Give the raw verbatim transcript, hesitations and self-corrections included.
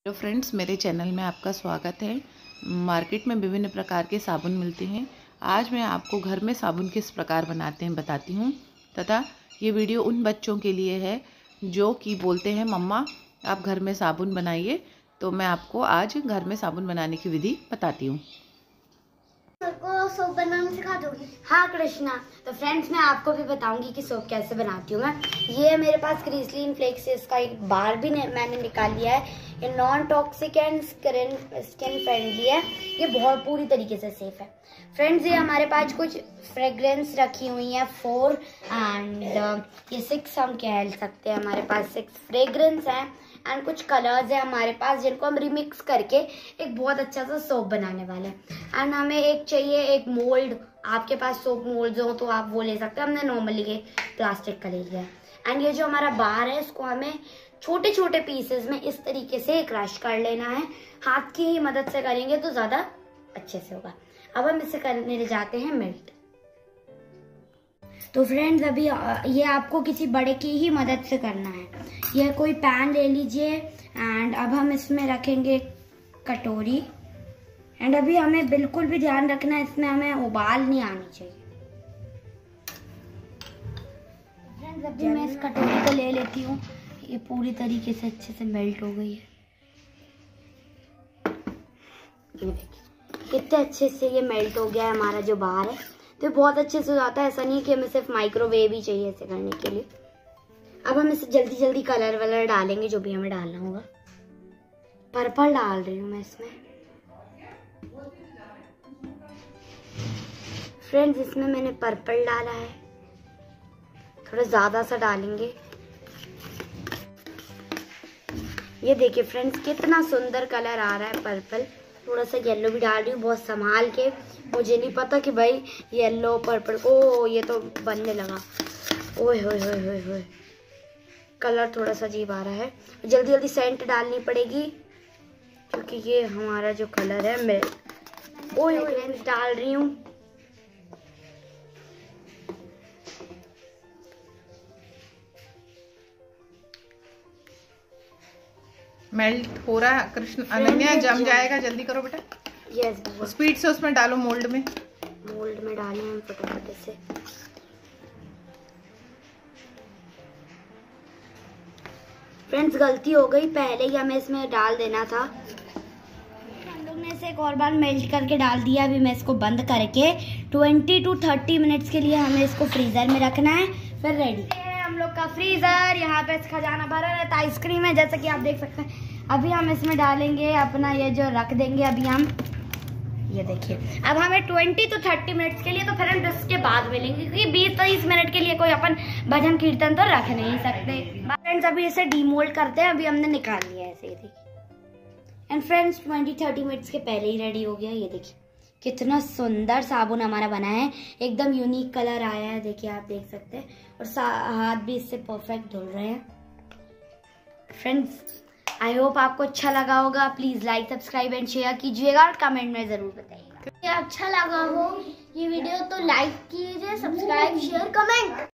Hello friends, मेरे channel में आपका स्वागत है। मार्केट में विभिन्न प्रकार के साबुन मिलते हैं। आज मैं आपको घर में साबुन किस प्रकार बनाते हैं बताती हूँ, तथा ये वीडियो उन बच्चों के लिए है जो कि बोलते हैं मम्मा आप घर में साबुन बनाइए। तो मैं आपको आज घर में साबुन बनाने की विधि बताती हूँ। सोप बनाना सिखा दोगी? हाँ कृष्णा, तो फ्रेंड्स मैं आपको भी बताऊंगी कि सोप कैसे बनाती हूँ मैं। ये मेरे पास क्रिस्टलीन फ्लेक्स है, इसका एक बार भी मैंने निकाल लिया है। ये non toxic and skin skin friendly है, ये बहुत पूरी तरीके से सेफ है। फ्रेंड्स ये हमारे पास कुछ फ्रेग्रेंस रखी हुई है फोर एंड ये सिक्स हम कह सकते हैं। हमारे पास सिक्स फ्रेग्रेंस हैं एंड कुछ कलर्स है हमारे पास जिनको हम रिमिक्स करके एक बहुत अच्छा सा सोप बनाने वाले हैं। एंड हमें एक चाहिए एक मोल्ड, आपके पास सोप मोल्ड हो तो आप वो ले सकते हैं। हमने नॉर्मली ये प्लास्टिक का ले लिया है। एंड ये जो हमारा बार है इसको हमें छोटे छोटे पीसेस में इस तरीके से क्रश कर लेना है। हाथ की ही मदद से करेंगे तो ज्यादा अच्छे से होगा। अब हम इसे करने ले जाते हैं मेल्ट। तो फ्रेंड्स अभी ये आपको किसी बड़े की ही मदद से करना है। यह कोई पैन ले लीजिए एंड अब हम इसमें रखेंगे कटोरी। एंड अभी हमें बिल्कुल भी ध्यान रखना है, इसमें हमें उबाल नहीं आनी चाहिए। फ्रेंड्स अभी मैं इस कटोरी को ले लेती हूँ। ये पूरी तरीके से अच्छे से मेल्ट हो गई है। कितने अच्छे से ये मेल्ट हो गया है हमारा जो बाहर है। तो बहुत अच्छे से हो जाता है, ऐसा नहीं कि हमें सिर्फ माइक्रोवेव ही चाहिए इसे करने के लिए। अब हम इसे जल्दी जल्दी कलर वलर डालेंगे जो भी हमें डालना होगा। पर्पल डाल रही हूँ मैं इसमें। फ्रेंड्स इसमें मैंने पर्पल डाला है, थोड़ा ज्यादा सा डालेंगे। ये देखिए फ्रेंड्स कितना सुंदर कलर आ रहा है पर्पल। थोड़ा सा येलो भी डाल रही हूँ बहुत संभाल के, मुझे नहीं पता कि भाई येलो पर्पल। ओ ये तो बनने लगा। ओए होए होए होए होए, कलर थोड़ा सा अजीब आ रहा है। जल्दी जल्दी सेंट डालनी पड़ेगी क्योंकि ये हमारा जो कलर है मैं ओए ओए डाल रही हूँ। मेल्ट हो रहा है कृष्ण। अनन्या जम जाएगा, जल्दी करो बेटा। यस स्पीड से उसमें डालो, मोल्ड में मोल्ड में डालें हम फटाफट से। फ्रेंड्स गलती हो गई, पहले ही हमें इसमें डाल देना था। हम लोग ने इसे एक और बार मेल्ट करके डाल दिया। अभी मैं इसको बंद करके ट्वेंटी टू थर्टी मिनट्स के लिए हमें इसको फ्रीजर में रखना है, फिर रेडी हम लोग का फ्रीजर। यहाँ पे खजाना भरा रहता है आइसक्रीम है, जैसा कि आप देख सकते हैं। अभी हम इसमें डालेंगे अपना ये जो रख देंगे अभी हम, ये देखिए। अब हमें ट्वेंटी टू थर्टी मिनट्स के लिए, तो फिर हम इसके बाद मिलेंगे क्योंकि बीस तीस मिनट के लिए कोई अपन भजन कीर्तन तो रख नहीं सकते। फ्रेंड्स अभी इसे डीमोल्ड करते हैं। अभी हमने निकाल लिया है ऐसे, ये देखिए। And friends twenty thirty minutes के पहले ही रेडी हो गया। ये देखिए कितना सुंदर साबुन हमारा बना है, एकदम यूनिक कलर आया है। देखिए आप देख सकते हैं, और हाथ भी इससे परफेक्ट धुल रहे हैं। फ्रेंड्स आई होप आपको अच्छा लगा होगा। Please like subscribe and share कीजिएगा और कमेंट में जरूर बताइएगा। अच्छा लगा हो ये वीडियो तो लाइक कीजिए, सब्सक्राइब शेयर कमेंट।